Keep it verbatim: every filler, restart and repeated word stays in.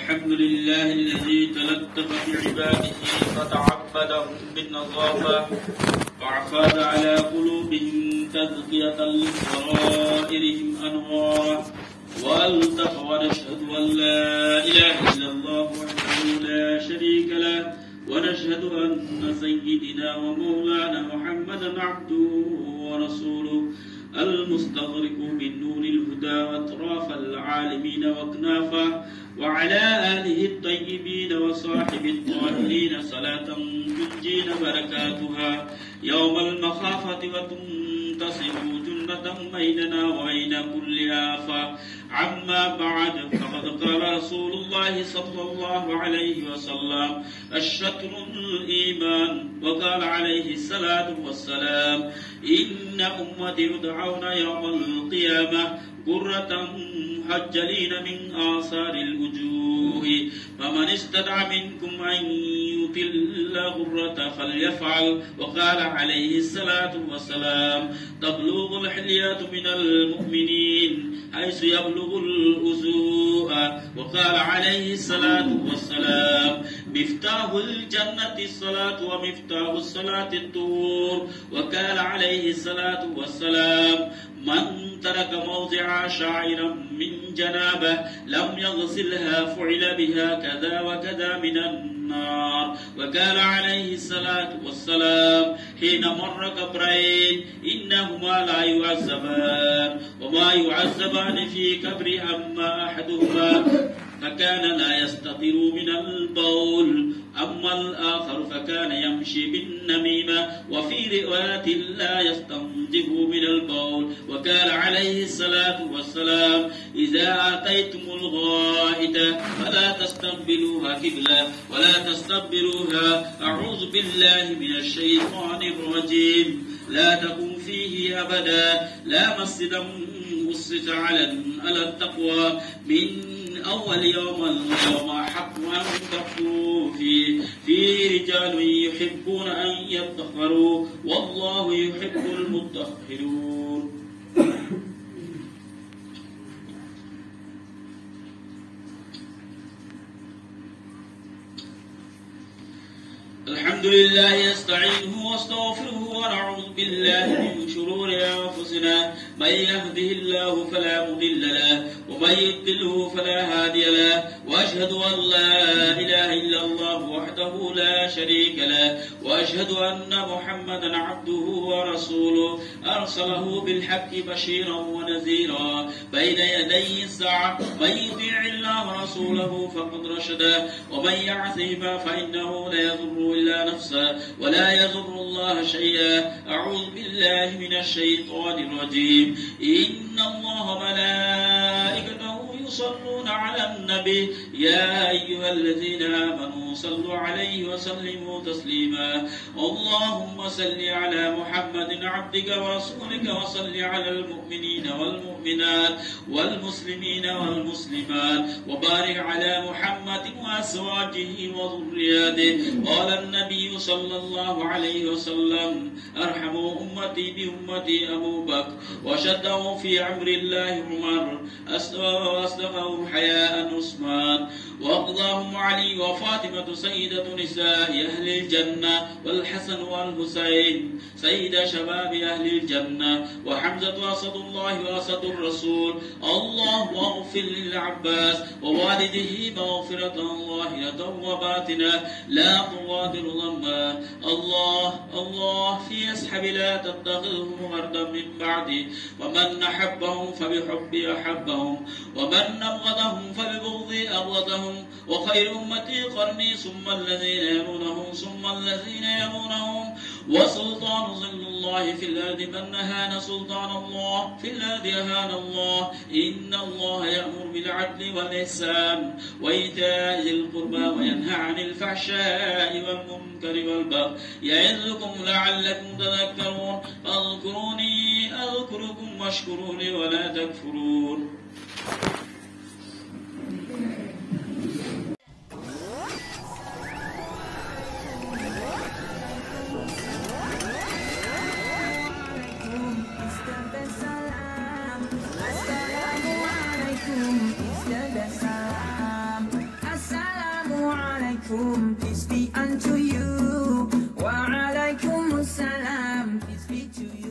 الحمد لله الذي تلطف بعباده فتعبدهم بالنظافة وعفاظ على قلوبهم تزكية لسرائرهم أنوارا وألطف ونشهد أن لا إله إلا الله وحده لا شريك له ونشهد أن سيدنا ومولانا محمدا عبده ورسوله المستغرق من نور الهدى وأطراف العالمين وأكنافه وعلى آله الطيبين وصاحب الطاهرين صلاة تنجينا بركاتها يوم المخافة وتنتصر جنة بيننا وبين كل آفة. عما بعد فقد قال رسول الله صلى الله عليه وسلم الشطر الإيمان وقال عليه الصلاة والسلام إن أمتي يدعون يوم القيامة غرة محجلين من آثار الوجوه فمن استطاع منكم أن يطل غرة فليفعل. وقال عليه الصلاة والسلام تبلغ الحلية من المؤمنين حيث يبلغ الأزوء. وقال عليه الصلاة والسلام مفتاح الجنة الصلاة ومفتاح الصلاة الطهور. وقال عليه الصلاة والسلام من ترك موضع شعير من جنابه لم يغسلها فعل بها كذا وكذا من النار. وقال عليه الصلاة والسلام حين مر قبرين إنهما لا يعذبان وما يعذبان في قبر أما أحدهما فكان لا يستطيع من البول أما الآخر فكان يمشي بالنميمة وفي رواية لا يستنزه من البول. وقال عليه الصلاة والسلام إذا أتيتم الغائط فلا تستقبلوها قبلة ولا تستقبلوها أعوذ بالله من الشيطان الرجيم لا تقم فيه أبدا لا مسجدا أسس على التقوى من أول يوم اليوم حق أن تقوموا فيه فيه رجال يحبون أن يطهروا والله يحب المطهرون. الحمد لله نستعينه واستغفره ونعوذ بالله من شرور أنفسنا من يهده الله فلا مضل له ومن يضلله فلا هادي له وأشهد أن لا إله إلا الله وحده لا شريك له وأشهد أن محمدا عبده ورسوله أرسله بالحق بشيرا ونذيرا بين يدي الساعة من يطيع الله ورسوله فقد رشد ومن يعصهما فإنه لا يضر إلا نفسه ولا يضر الله شيئا. أعوذ بالله من الشيطان الرجيم إن الله ملائكته يصلون على النبي يا أيها الذين آمنوا صلوا عليه وسلموا تسليما. اللهم صل على محمد عبدك ورسولك وصل على المؤمنين والمؤمنات والمسلمين والمسلمات وبارك على محمد وأزواجه وذرياته. قال النبي صلى الله عليه وسلم أرحموا أمتي بأمتي أبو بكر وشده في أمر الله عمر أصدقه حياء عثمان وأقضاهم علي وفاطمة سيدة نساء أهل الجنة والحسن والحسين سيد شباب أهل الجنة وحمزة أسد الله وأسد الرسول. اللهم اغفر للعباس ووالده مغفرة ظاهرة وباطنة لا تغادر ذنبا. الله الله في أصحاب لا تتخذهم غردا من بعدي ومن أحبهم فبحب أحبهم ومن أبغضهم فببغض أبغضهم وخير أمتي قرني ثم الذين يلونهم ثم الذين يلونهم وسلطان ظل الله في الأرض من نهان سلطان الله في الأرض أهان الله. إن الله يأمر بالعدل والإحسان وإيتاء ذي القربى وينهى عن الفحشاء والمنكر والبغي يعظكم لعلكم تذكرون. فاذكروني أذكركم واشكروا لي ولا تكفرون. alaikum, peace be unto you. Wa alaikum assalam, peace be to you.